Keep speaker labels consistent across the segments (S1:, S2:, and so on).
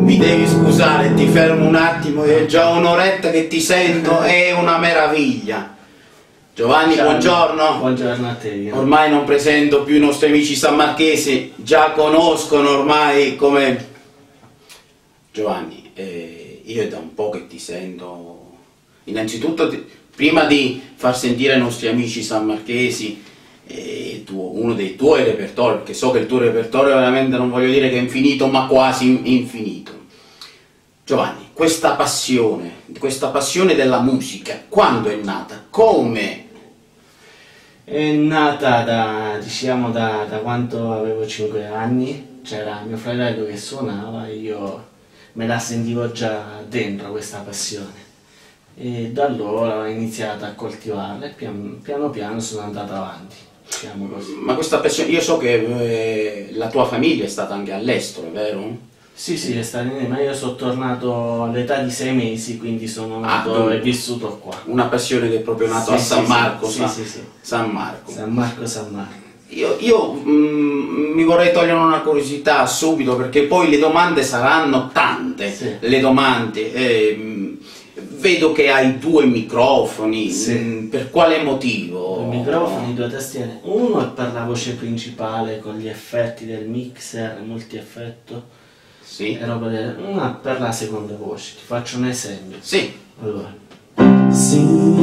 S1: Mi devi scusare, ti fermo un attimo, è già un'oretta che ti sento, è una meraviglia. Giovanni,
S2: ciao,
S1: buongiorno.
S2: Buongiorno a te.
S1: Ormai non presento più i nostri amici sammarchesi, già conoscono ormai come... Giovanni, io è da un po' che ti sento... Innanzitutto, prima di far sentire ai nostri amici sammarchesi uno dei tuoi repertori, perché so che il tuo repertorio veramente non voglio dire che è infinito, ma quasi infinito. Giovanni, questa passione della musica, quando è nata? Come?
S2: È nata da quando avevo 5 anni, c'era mio fratello che suonava e io me la sentivo già dentro questa passione. E da allora ho iniziato a coltivarla e piano piano sono andato avanti, diciamo così.
S1: Ma questa passione, io so che la tua famiglia è stata anche all'estero, vero?
S2: Sì, è stato ma io sono tornato all'età di 6 mesi, quindi sono nato e vissuto qua.
S1: Una passione che è proprio nata a San Marco,
S2: San Marco. San Marco.
S1: Io mi vorrei togliere una curiosità subito, perché poi le domande saranno tante,
S2: sì.
S1: Le domande. Vedo che hai 2 microfoni,
S2: sì.
S1: Per quale motivo?
S2: 2 microfoni, 2 tastiere. Uno è per la voce principale con gli effetti del mixer, multi-effetto.
S1: Sì.
S2: Una per la seconda voce, ti faccio un esempio.
S1: Sì.
S2: Allora. Sì.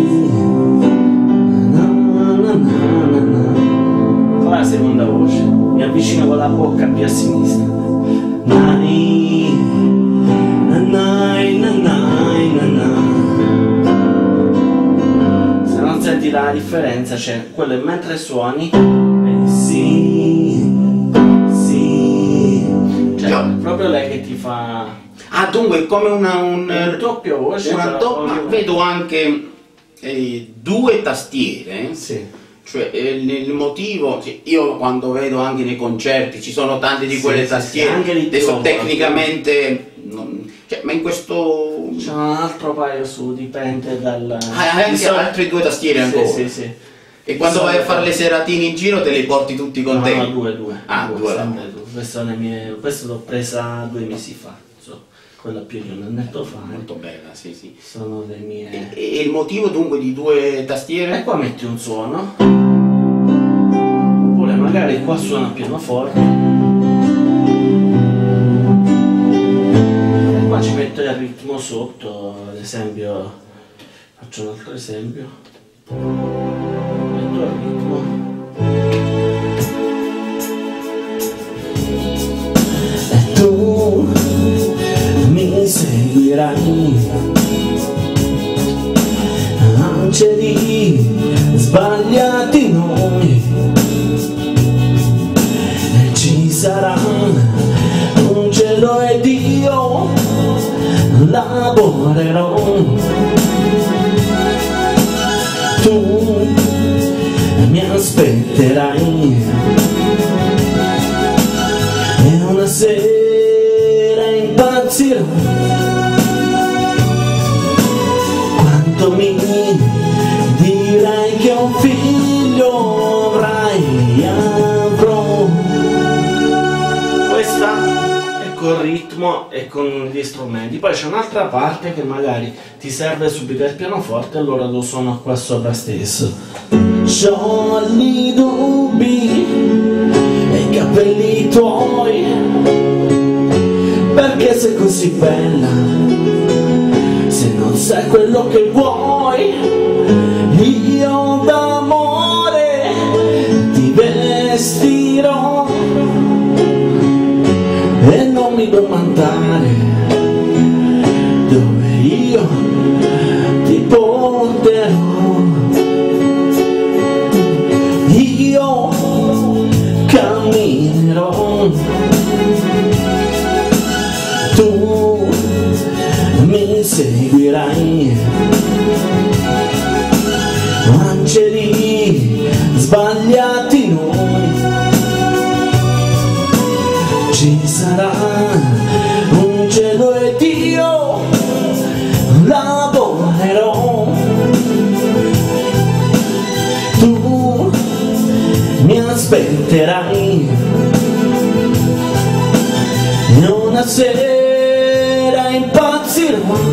S2: Con la seconda voce. Mi avvicino con la bocca più a sinistra. Se non senti la differenza, c'è quello è mentre suoni. Proprio lei che ti fa...
S1: Ah, dunque è come un
S2: doppio voce.
S1: ma vedo anche 2 tastiere.
S2: Sì.
S1: Cioè il motivo, sì, io quando vedo anche nei concerti ci sono tante di quelle tastiere,
S2: anche
S1: adesso tecnicamente, ma in questo...
S2: C'è un altro paio su, dipende dal...
S1: Hai anche altri 2 tastiere ancora?
S2: Sì.
S1: E quando vai a fare le seratine in giro te li porti tutti con te?
S2: No, 2.
S1: Ah, 2.
S2: Questo l'ho presa 2 mesi fa, quella più di un annetto fa.
S1: Molto bella, sì.
S2: Sono le mie...
S1: E il motivo dunque di 2 tastiere?
S2: E qua metti un suono, oppure magari qua suona pianoforte, e qua ci metto il ritmo sotto, ad esempio, faccio un altro esempio, metto il ritmo. Tu mi seguirai, angeli sbagliati noi, ci sarà un cielo ed io lavorerò. Tu mi aspetterai e una sera impazzirò. Quanto mi dirai che un figlio avrò. Questa è col ritmo e con gli strumenti. Poi c'è un'altra parte che magari ti serve subito il pianoforte, allora lo suono qua sopra stesso. Sciogli dubbi e i capelli tuoi, perché sei così bella, se non sai quello che vuoi. Io d'amore ti vestirò e non mi domandare dove io ti porterò. Io camminerò, tu mi seguirai, angeli sbagliati noi, ci sarà un cielo ed io lavorerò. Tu mi aspetterai e una sera impazzirò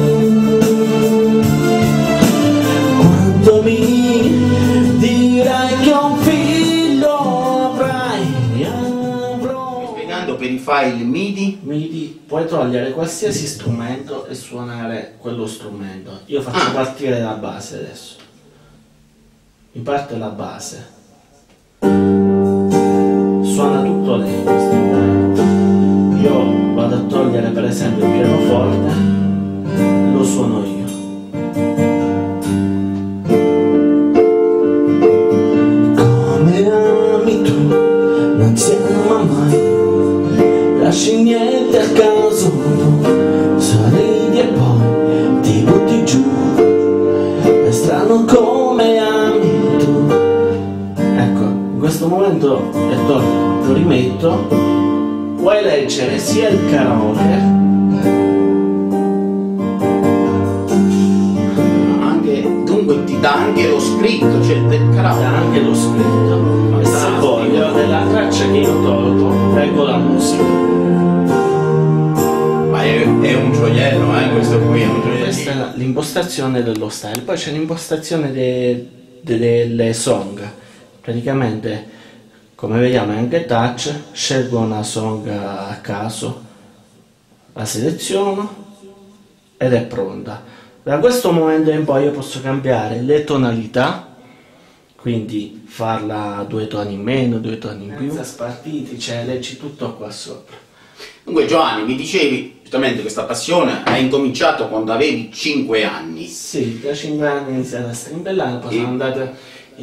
S2: quando mi dirai che un figlio avrò.
S1: Spiegando per i file MIDI
S2: Puoi togliere qualsiasi strumento e suonare quello strumento. Io faccio partire la base adesso. Mi parte la base. Suona tutto lei in questo momento. Io vado a togliere per esempio il pianoforte, lo suono io. Come ami tu, non si ama mai, lasci niente a caso, sorridi e poi ti butti giù, è strano come ami tu. Ecco, in questo momento lo rimetto. Puoi leggere sia il karaoke
S1: dunque ti dà anche lo scritto, cioè del karaoke.
S2: dà anche lo scritto, e se voglio nella traccia che io tolgo leggo la musica.
S1: Ma è un gioiello, questo qui è un gioiello.
S2: Questa è l'impostazione dello style. Poi c'è l'impostazione delle song. Praticamente, come vediamo è anche touch, scelgo una song a caso, la seleziono ed è pronta. Da questo momento in poi io posso cambiare le tonalità, quindi farla 2 toni in meno, 2 toni in più, senza spartiti, cioè leggi tutto qua sopra.
S1: Dunque Giovanni, mi dicevi giustamente questa passione hai incominciato quando avevi 5 anni.
S2: Sì, da 5 anni ho iniziato a strimpellare, poi sono andato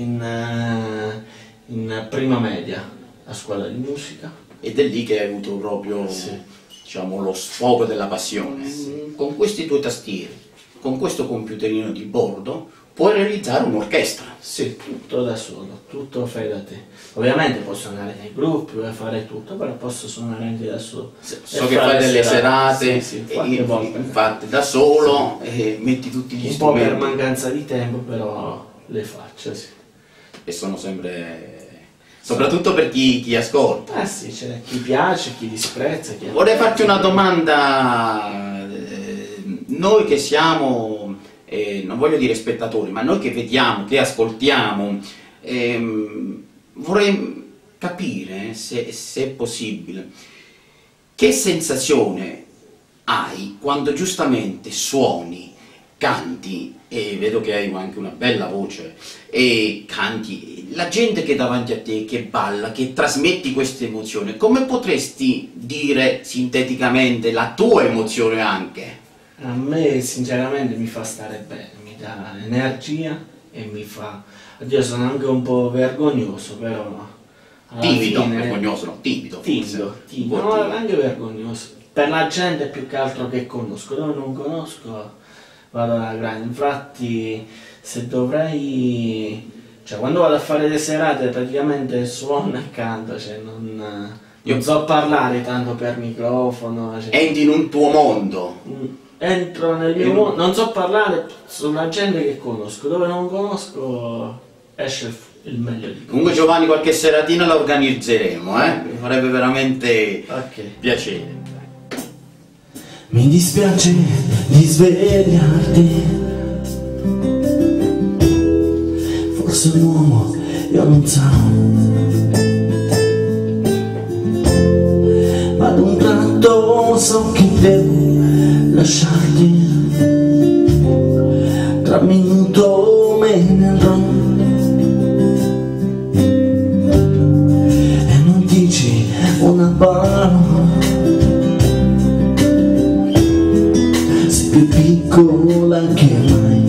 S2: in prima media a scuola di musica.
S1: Ed è lì che hai avuto proprio, diciamo, lo sfogo della passione. Con questi 2 tastieri, con questo computerino di bordo, puoi realizzare un'orchestra.
S2: Sì, tutto da solo, tutto fai da te. Ovviamente posso suonare nei gruppi, puoi fare tutto, però posso suonare anche da solo.
S1: So che fai delle serate,
S2: qualche volta.
S1: infatti da solo, e metti tutti gli strumenti.
S2: Un po' per mancanza di tempo, però le faccio, sì.
S1: E sono sempre... soprattutto per chi ascolta.
S2: Sì, c'è chi piace, chi disprezza.
S1: Vorrei farti una domanda. Noi che siamo, non voglio dire spettatori, ma noi che vediamo, che ascoltiamo, vorrei capire, se è possibile, che sensazione hai quando giustamente suoni, canti, e vedo che hai anche una bella voce, e canti, la gente che è davanti a te, che balla, che trasmetti queste emozioni, come potresti dire sinteticamente la tua emozione anche?
S2: A me sinceramente mi fa stare bene, mi dà energia e mi fa... Oddio, sono anche un po' vergognoso, però...
S1: Timido, vergognoso, no, timido.
S2: Timido, no, anche vergognoso. Per la gente più che altro che conosco, dove non conosco vado alla grande. Infatti se dovrei... cioè quando vado a fare le serate praticamente suono e canto, cioè non so parlare tanto per microfono. Cioè,
S1: entri in un tuo mondo.
S2: Entro nel mio mondo, non so parlare sulla gente che conosco, dove non conosco esce il meglio di me.
S1: Comunque Giovanni, qualche seratina la organizzeremo, mi farebbe veramente piacere.
S2: Mi dispiace di svegliarti, forse un uomo io non so, ma ad un tratto so che devo lasciarti, tra minuto me ne andrò e non dici una parola, sei più piccola che mai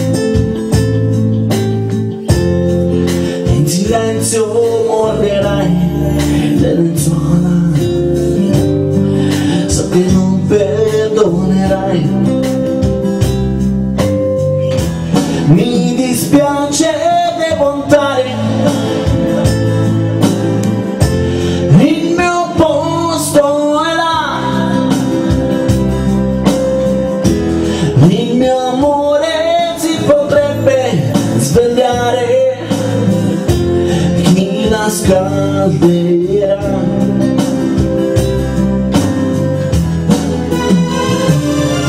S2: e in silenzio morderai le lenzuola, so che non perdonerai. Mi dispiace, devo andare, il mio posto è là, il mio amore si potrebbe svegliare, chi la scalderà?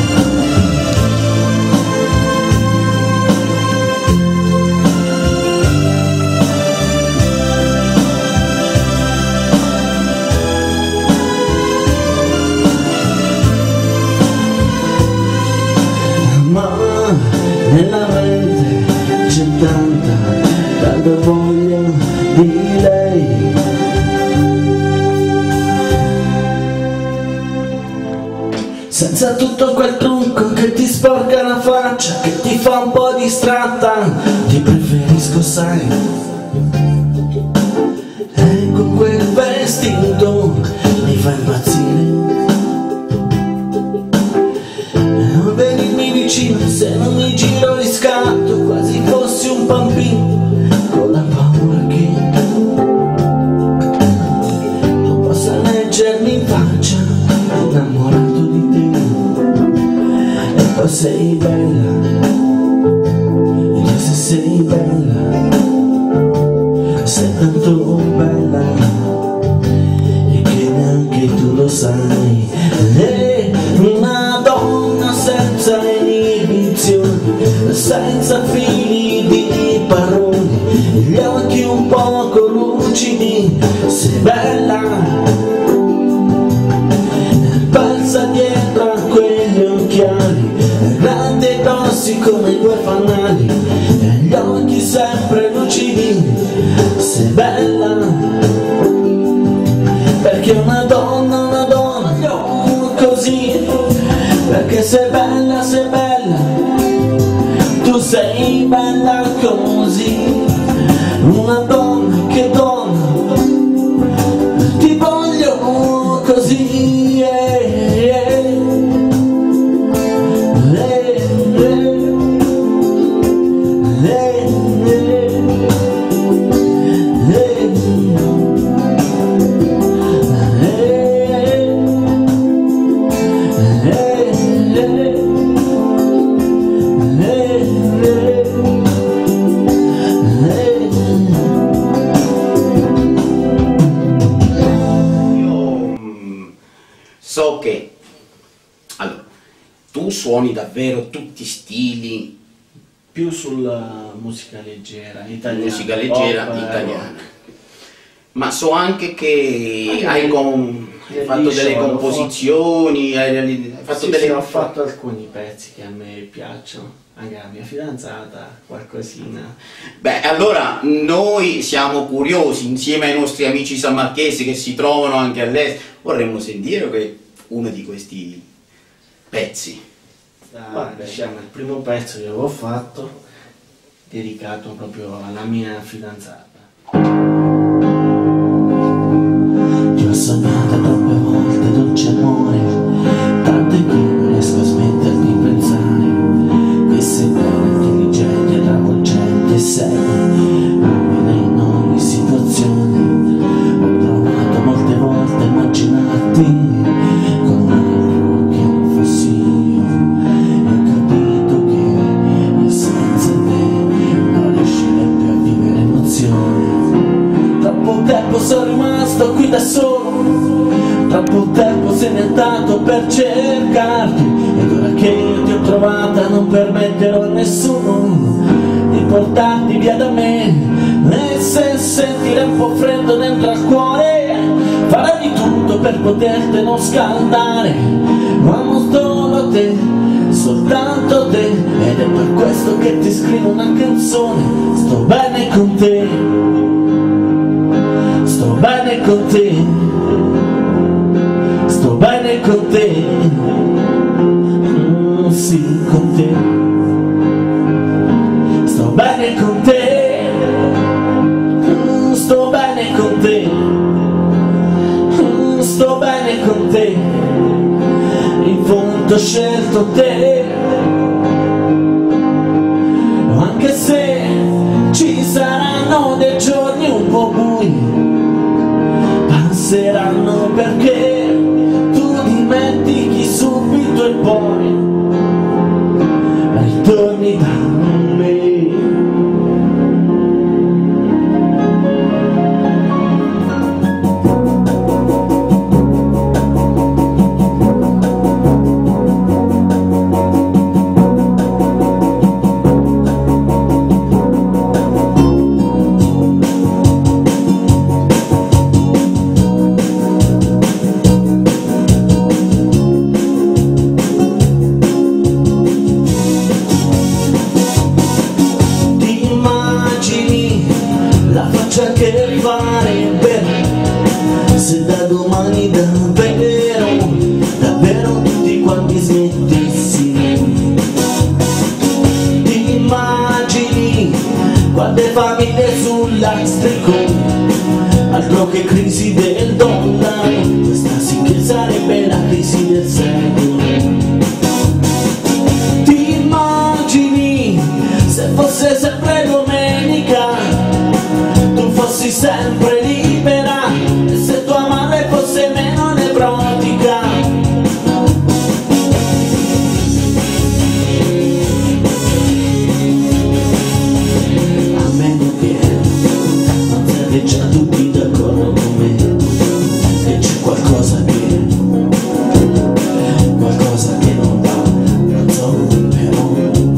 S2: tutto quel trucco che ti sporca la faccia, che ti fa un po' distratta. Ti preferisco, sai, e con quel vestito mi fa impazzire. Non venirmi vicino, se non mi giro riscatto, quasi fossi un bambino con la paura che non possa leggermi in faccia, innamorato di te. E poi sei bella, e se sei bella, sei tanto bella, e che neanche tu lo sai. È una donna senza inibizioni, senza fili di parole, gli occhi un poco lucidi. Sei bella, passa dietro a quegli occhiali, grande e grossi come due fanali, e gli occhi sempre lucidi. Sei bella, perché una donna, così, perché sei bella, tu sei bella così. Una donna, che donna, ti voglio così,
S1: So che allora, tu suoni davvero tutti i stili,
S2: più sulla musica leggera italiana,
S1: musica leggera
S2: pop,
S1: italiana, ma so anche che
S2: Anche
S1: hai fatto delle composizioni, hai fatto
S2: sì,
S1: delle...
S2: sì, ho fatto alcuni pezzi che a me piacciono, anche la mia fidanzata, qualcosina.
S1: Beh, allora noi siamo curiosi, insieme ai nostri amici sammarchesi che si trovano anche all'estero, vorremmo sentire uno di questi pezzi.
S2: Diciamo, il primo pezzo che avevo fatto, dedicato proprio alla mia fidanzata. Ti ho sognata troppe volte, dolce amore, tanto che non riesco a smetterti di pensare che sei bella, intelligente e travolgente, sei umile in ogni situazione. Ho provato molte volte a immaginarti con un altro che non fossi io, e ho capito che io senza te non riuscirei più a vivere emozioni. Troppo tempo sono rimasto qui da solo, troppo tempo se n'è andato per cercarti, ed ora che io ti ho trovata non permetterò a nessuno di portarti via da me. E se sentire un po' freddo dentro al cuore, farò di tutto per poterti non scaldare. Ma amo solo te, soltanto te, ed è per questo che ti scrivo una canzone. Sto bene con te, sto bene con te, sto bene con te, sì, con te. Sto bene con te, sto bene con te, sto bene con te, in fondo ho scelto te, anche se ci saranno dei giorni un po' bui, passeranno perché tu dimentichi subito e poi ritorni da me. famiglie sul lastrico, altro che crisi del dollaro, questa sì che sarebbe la crisi del secolo. Ti immagini se fosse sempre domenica, tu fossi sempre libera, e se tua madre fosse meno nevrotica? A meno che non siete già tutti d'accordo con me, che c'è qualcosa che non va, non so, però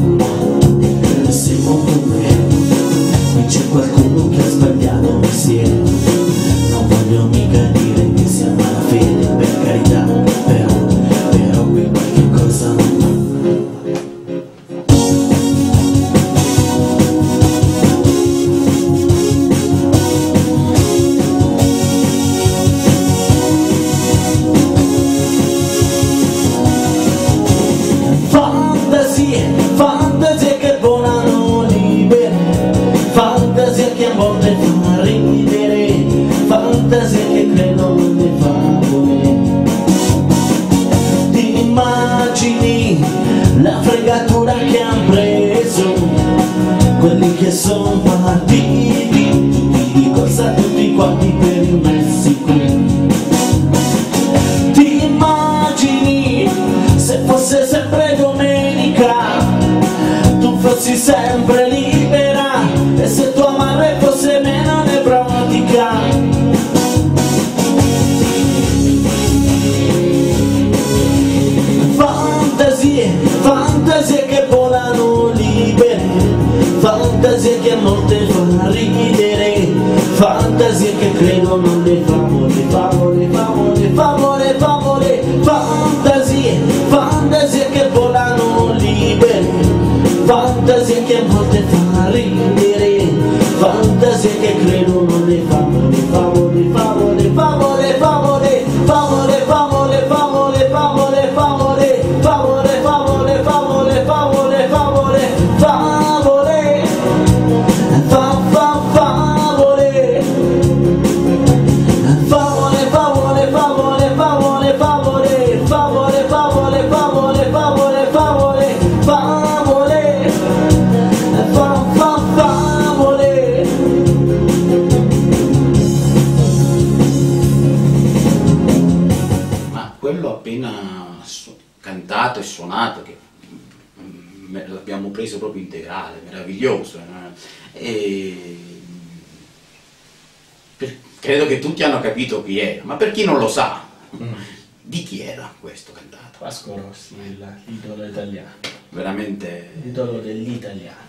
S2: se con me qui c'è qualcuno che ha sbagliato mestiere. Non voglio mica dire che sia malafede, per carità, però qui qualche cosa non va. Fantasie che volano libere, fantasie che a volte fanno ridere, fantasie che credono nelle favole. Ti immagini la fregatura che han preso quelli che sono partiti, tutti di corsa, tutti quanti per il Messico. Ti immagini se fosse sempre domenica, tu fossi sempre libera, e se tua madre fosse meno nevrotica? Fantasie che volano libere, fantasie che a volte fanno ridere, fantasie che credono alle favole, favole, favole, favole, favole, fantasie che volano libere, fantasie che a volte fanno ridere, fantasie che credono alle favole, favole, favole, favole, favole, favole, favole, favole, favole, favole, favole, favole, favole, favole, favole, favole,
S1: cantato e suonato, che l'abbiamo preso proprio integrale, meraviglioso. Credo che tutti hanno capito chi era, ma per chi non lo sa, di chi era questo cantato?
S2: Vasco Rossi, l'idolo italiano.
S1: Veramente...
S2: L'idolo degli italiani.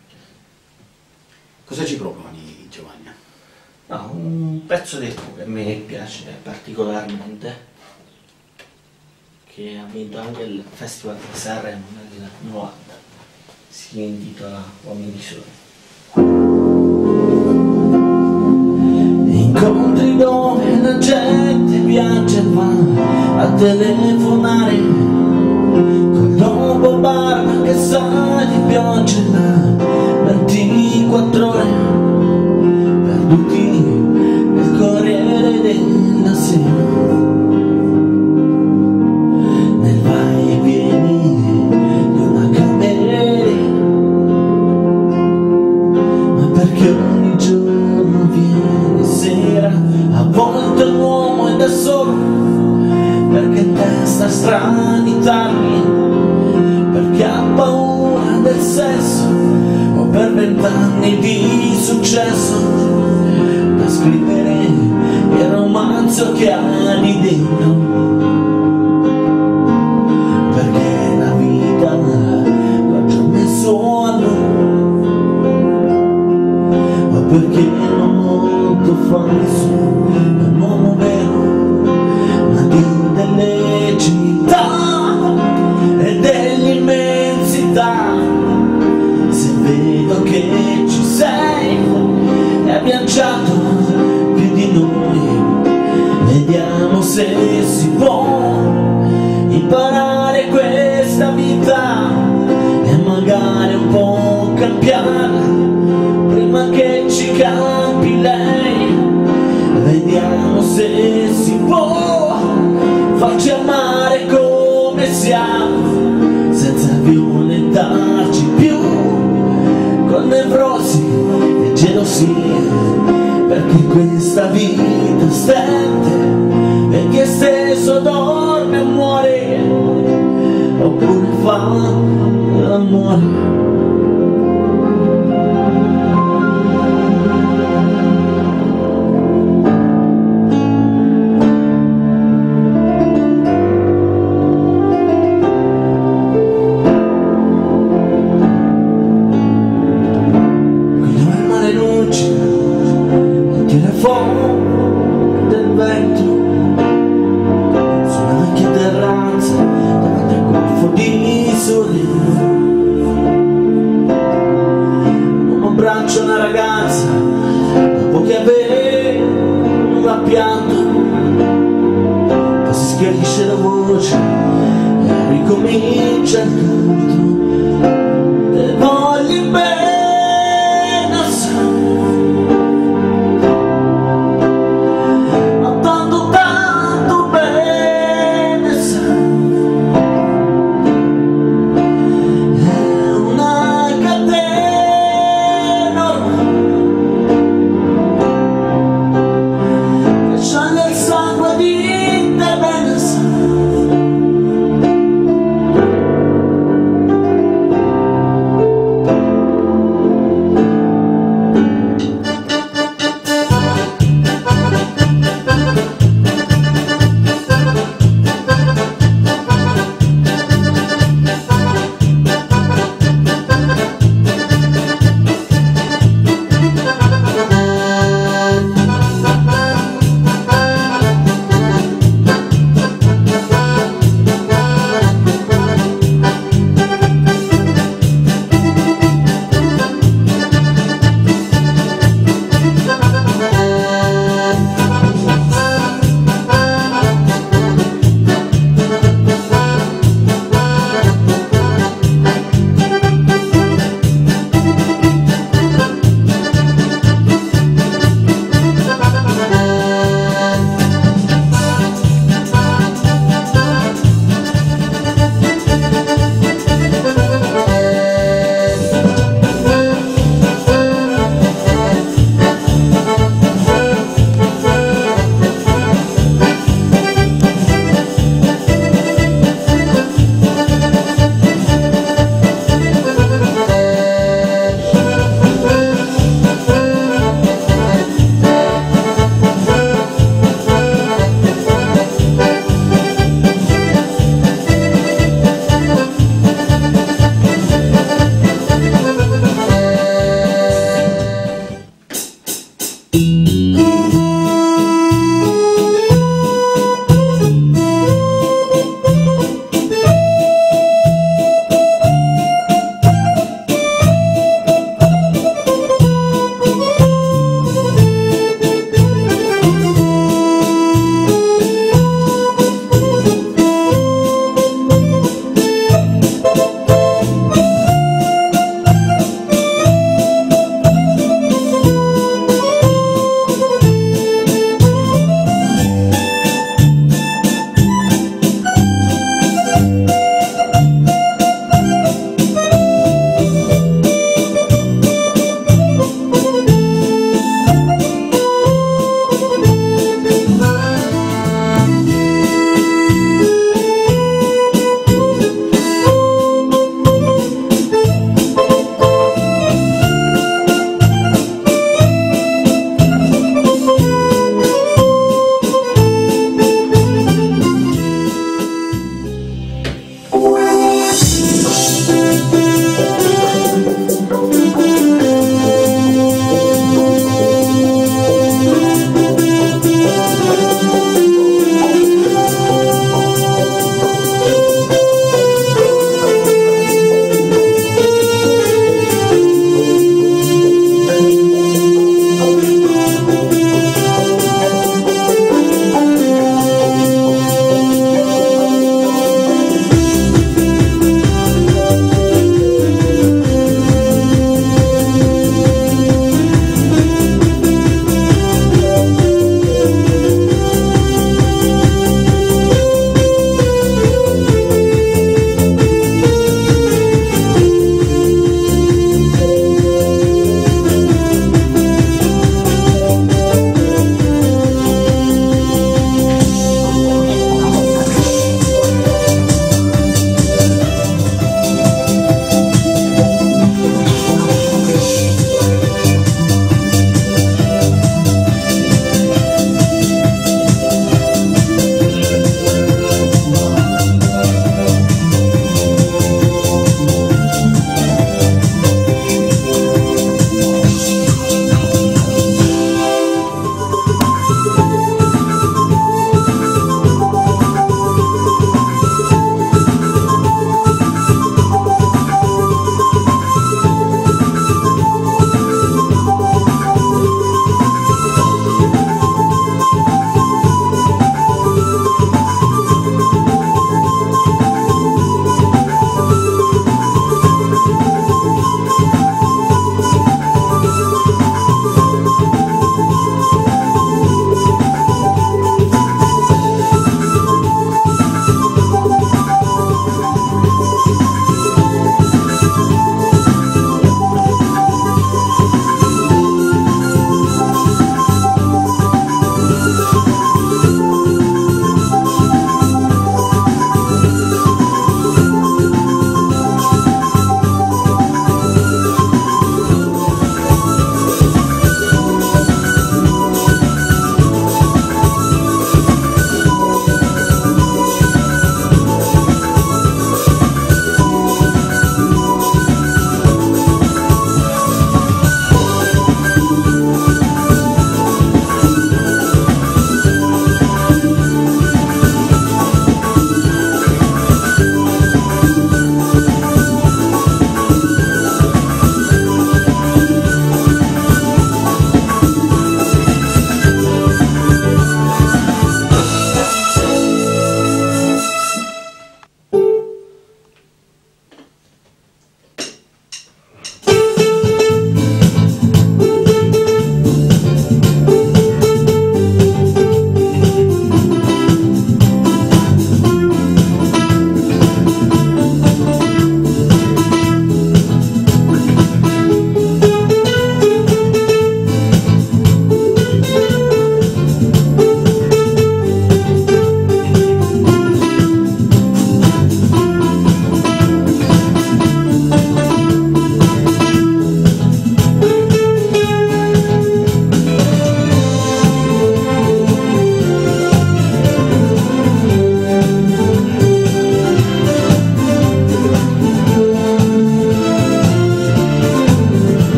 S1: Cosa ci proponi, Giovanni?
S2: No, un pezzo di tuo che a me piace particolarmente, che ha vinto anche il Festival di Sanremo nel 90, si intitola Uomini Soli. Incontri dove la gente viaggia e va a telefonare col dopo barba che sa di pioggia da 24 ore, perduti nel Corriere della Sera, nel vai e vieni di una cameriera, ma perché ogni giorno viene sera, a volte l'uomo è da solo, perché testa strani tardi, perché ha paura del sesso, o per 20 anni di successo, da scrivere il romanzo che ha di dentro, perché la vita l'ha già messo a lui, ma perché non lo falso è un uomo vero, ma di delle città e dell'immensità. Se vedo che ci sei e hai viaggiato più di noi, vediamo se si può imparare questa vita e magari un po' cambiare prima che aspettarci più, con nevrosi e gelosie, perché questa vita stente e chi è stesso dorme e muore, oppure fa l'amore. Del vento su una vecchia terrazza davanti al golfo di Sorrento, un abbraccio a una ragazza dopo che aveva pianto, poi si schiarisce la voce e ricomincia il canto. Te voglio bene,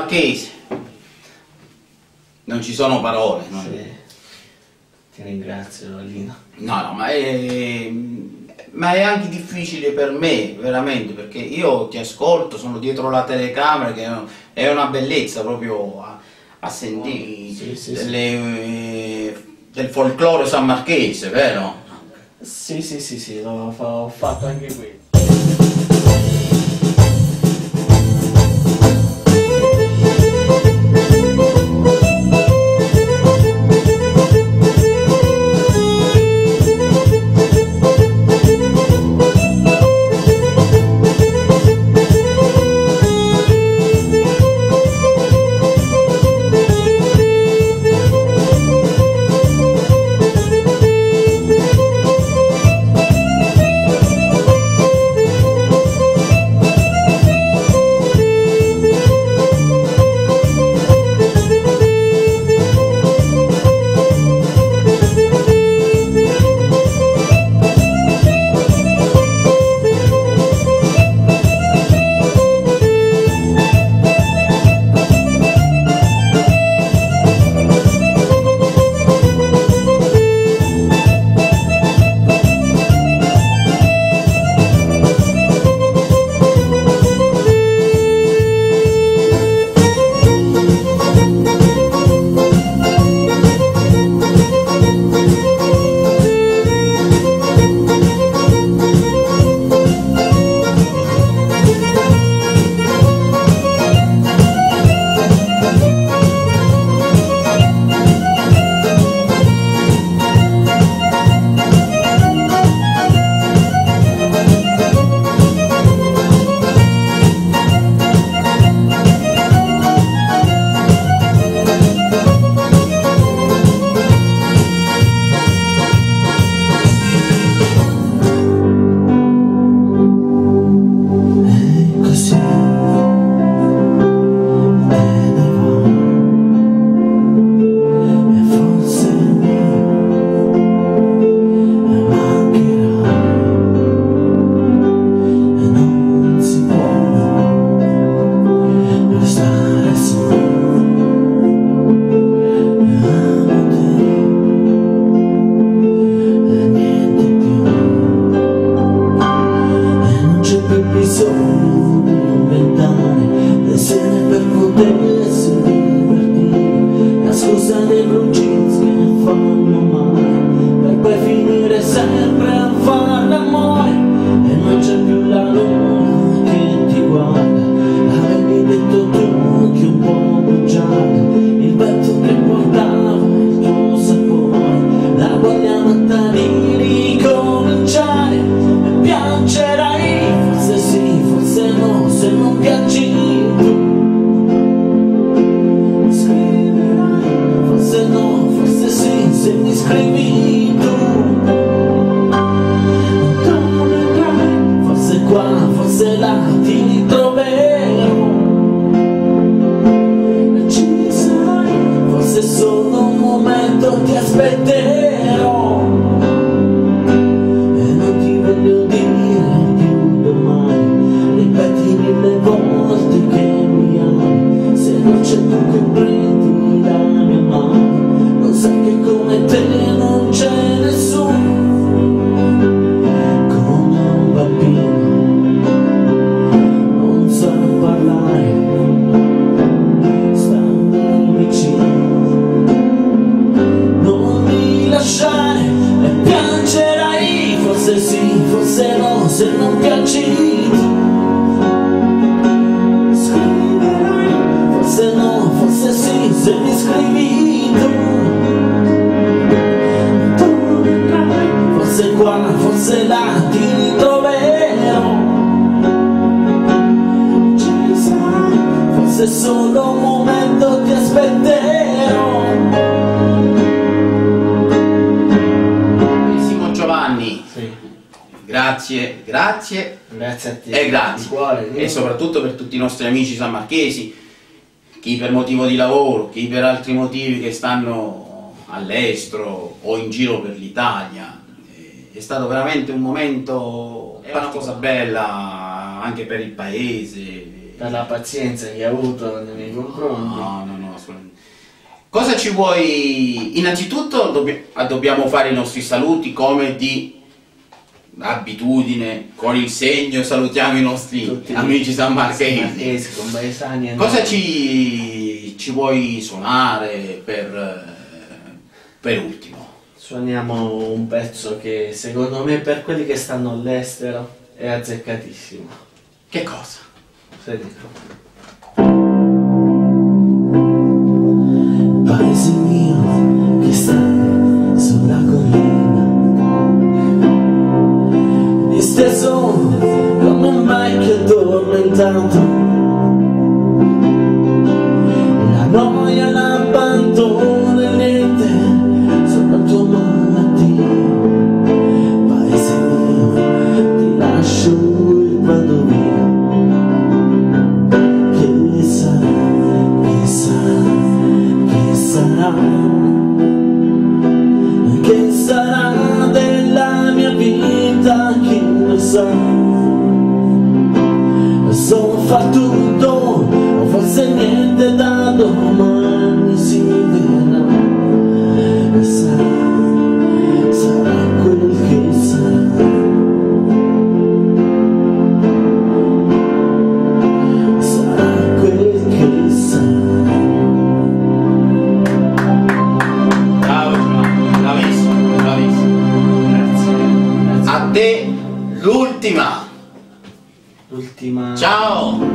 S1: Marchese, non ci sono parole. No?
S2: Sì. Ti ringrazio, Lino.
S1: No, ma è anche difficile per me, veramente, perché io ti ascolto, sono dietro la telecamera, che è una bellezza proprio a sentire
S2: Sì.
S1: del folklore sammarchese, vero?
S2: Sì, ho fatto anche quello.
S1: Grazie
S2: a te
S1: e grazie
S2: cuore,
S1: e soprattutto per tutti i nostri amici sammarchesi, chi per motivo di lavoro, chi per altri motivi che stanno all'estero o in giro per l'Italia. È stato veramente un momento, è una cosa bella anche per il paese,
S2: per la pazienza che hai avuto nei miei confronti.
S1: No, assolutamente. Cosa ci vuoi? Innanzitutto dobbiamo fare i nostri saluti come di abitudine, con il segno salutiamo i nostri
S2: Tutti
S1: amici sammarchesi.
S2: Compaesani.
S1: Cosa ci vuoi suonare per ultimo?
S2: Suoniamo un pezzo che secondo me per quelli che stanno all'estero è azzeccatissimo.
S1: Che cosa?
S2: Senti.
S3: Paese mio che sta sulla collina, disteso come un vecchio addormentato, la noia, l'abbandono e niente sopra il tuo malattia. Paese mio, ti lascio e vado via. Che sarà della mia vita, chi lo sa. So fa tutto, o forse niente, da domani si vedrà. E sarà quel che sarà. Sarà quel che sarà.
S1: A te l'ultima.
S2: L'ultima.
S1: Ciao.